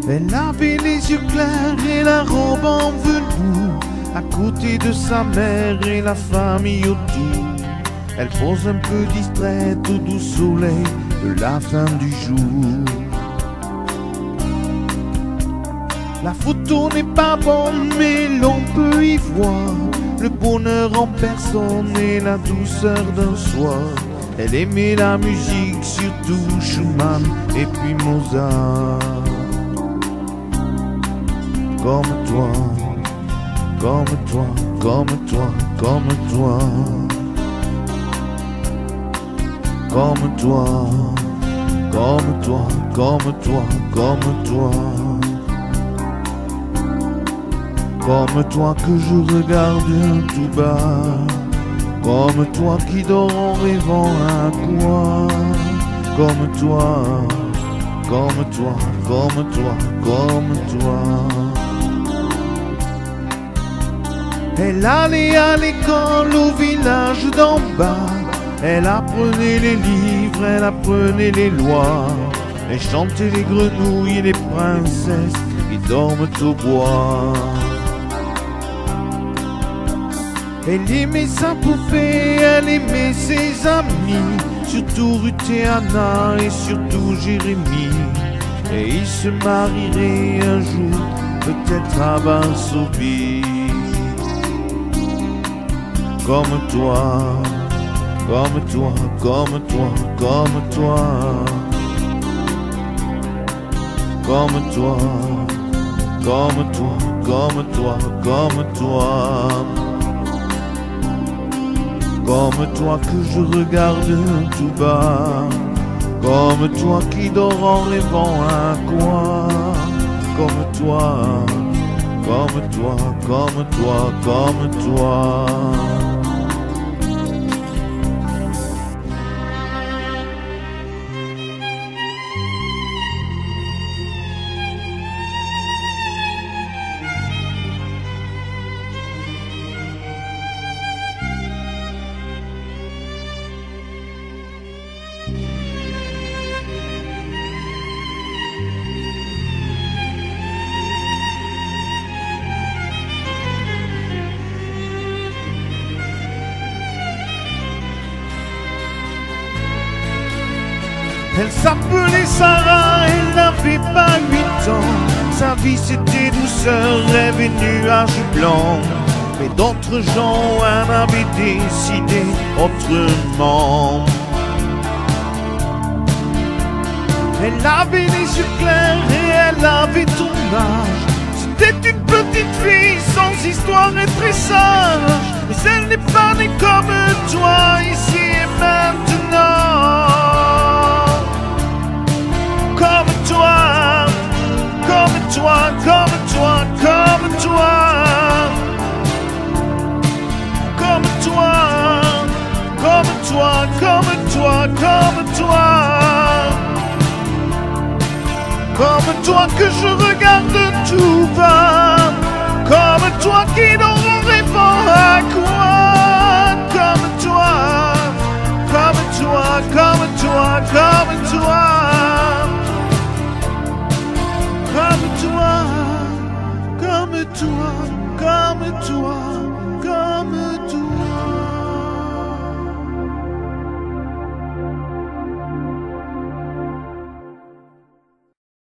Elle avait les yeux clairs et la robe en velours, à côté de sa mère et la famille autour. Elle pose un peu distraite au doux soleil de la fin du jour. La photo n'est pas bonne, mais l'on peut y voir le bonheur en personne et la douceur d'un soir. Elle aimait la musique, surtout Schumann et puis Mozart. Comme toi, comme toi, comme toi, comme toi. Comme toi, comme toi, comme toi, comme toi. Comme toi que je regarde tout bas. Comme toi qui dort en rêvant à quoi. Comme toi, comme toi, comme toi, comme toi. Elle allait à l'école au village d'en bas. Elle apprenait les livres, elle apprenait les lois. Elle chantait les grenouilles et les princesses qui dorment au bois. Elle aimait sa poupée, elle aimait ses amis, surtout Ruth et Anna et surtout Jérémie. Et ils se marieraient un jour, peut-être à Varsovie. Comme toi, comme toi, comme toi, comme toi. Comme toi, comme toi, comme toi, comme toi. Comme toi que je regarde tout bas. Comme toi qui dort en rêvant à quoi. Comme toi, comme toi, comme toi, comme toi. Elle s'appelait Sarah, elle n'avait pas 8 ans. Sa vie c'était douceur, rêve et nuages blancs. Mais d'autres gens en avaient décidé autrement. Elle avait les yeux clairs et elle avait ton âge. C'était une petite fille sans histoire et très sage. Mais elle n'est pas née comme toi ici et maintenant. Comme toi, comme toi, comme toi, comme toi. Comme toi, comme toi, comme toi, comme toi. Comme toi que je regarde tout bas. Comme toi qui dort en rêvant à quoi. Comme toi, comme toi, comme toi, comme toi. Comme toi, comme toi, comme toi.